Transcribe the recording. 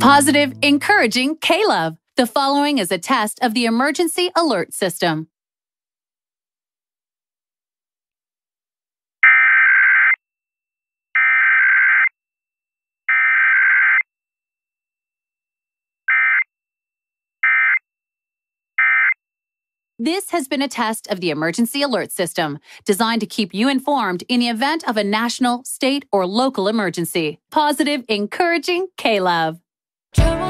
Positive, encouraging K-Love. The following is a test of the emergency alert system. This has been a test of the emergency alert system, designed to keep you informed in the event of a national, state, or local emergency. Positive, encouraging K-Love.